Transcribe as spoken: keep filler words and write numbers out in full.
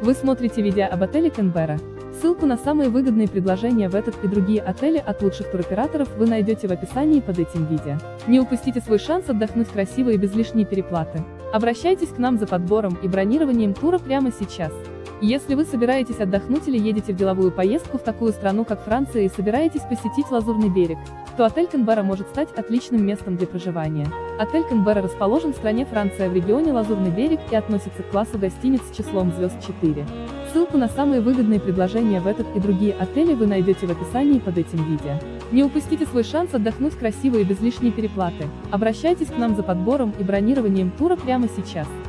Вы смотрите видео об отеле Canberra. Ссылку на самые выгодные предложения в этот и другие отели от лучших туроператоров вы найдете в описании под этим видео. Не упустите свой шанс отдохнуть красиво и без лишней переплаты. Обращайтесь к нам за подбором и бронированием тура прямо сейчас. Если вы собираетесь отдохнуть или едете в деловую поездку в такую страну, как Франция, и собираетесь посетить Лазурный берег, то отель Canberra может стать отличным местом для проживания. Отель Canberra расположен в стране Франция в регионе Лазурный берег и относится к классу гостиниц с числом звезд четыре. Ссылку на самые выгодные предложения в этот и другие отели вы найдете в описании под этим видео. Не упустите свой шанс отдохнуть красиво и без лишней переплаты. Обращайтесь к нам за подбором и бронированием тура прямо сейчас.